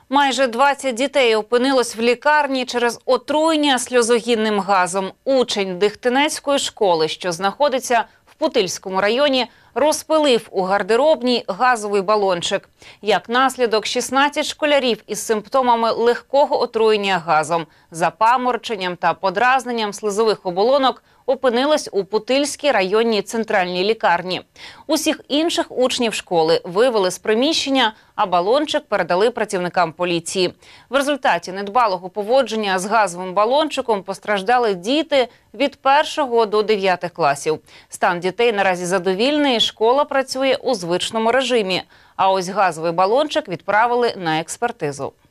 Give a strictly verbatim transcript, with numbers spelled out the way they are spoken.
Майже двадцять дітей опинилось в лікарні через отруєння сльозогінним газом. Учень Дихтинецької школи, що знаходиться в Путильському районі, розпилив у гардеробній газовий балончик. Як наслідок, шістнадцять школярів із симптомами легкого отруєння газом, запамороченням та подразненням слизових оболонок опинились у Путильській районній центральній лікарні. Усіх інших учнів школи вивели з приміщення, а балончик передали працівникам поліції. В результаті недбалого поводження з газовим балончиком постраждали діти від першого до дев'ятих класів. Стан дітей наразі задовільний, школа працює у звичному режимі. А ось газовий балончик відправили на експертизу.